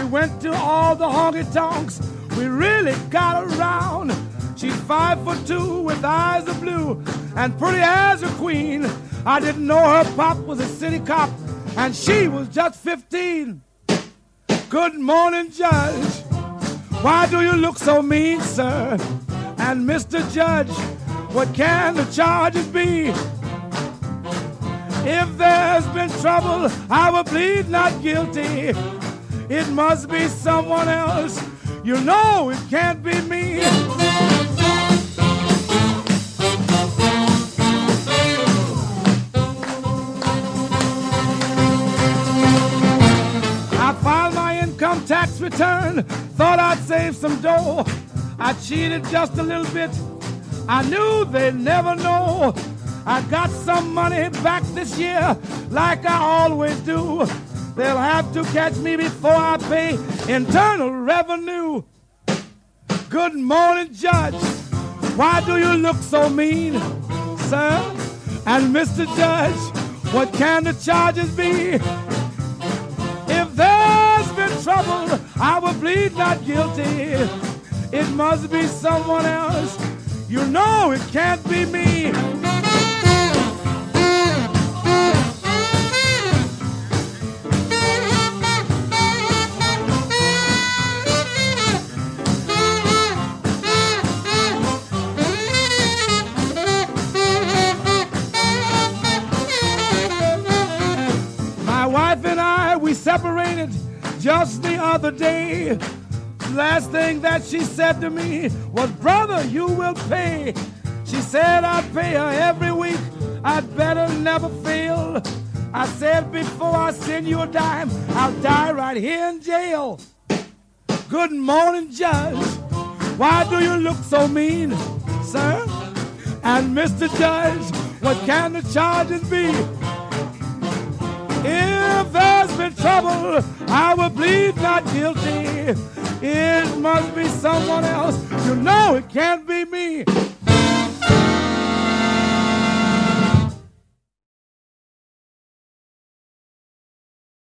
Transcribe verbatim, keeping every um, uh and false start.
went to all the honky-tonks. We really got around. She's five foot two with eyes of blue and pretty as a queen. I didn't know her pop was a city cop and she was just fifteen. Good morning, Judge. Why do you look so mean, sir? And Mister Judge, what can the charges be? If there's been trouble, I will plead not guilty. It must be someone else. You know it can't be me. I filed my income tax return, thought I'd save some dough. I cheated just a little bit. I knew they'd never know. I got some money back this year, like I always do. They'll have to catch me before I pay Internal Revenue. Good morning, Judge. Why do you look so mean, sir? And Mister Judge, what can the charges be? If there's been trouble, I will plead not guilty. It must be someone else. You know it can't be me. My wife and I, we separated just the other day. Last thing that she said to me was, brother, you will pay. She said I'd pay her every week. I'd better never fail. I said before I send you a dime, I'll die right here in jail. Good morning, Judge. Why do you look so mean, sir? And Mister Judge, what can the charges be? If there's been trouble, I will plead not guilty. It must be someone else. You know it can't be me.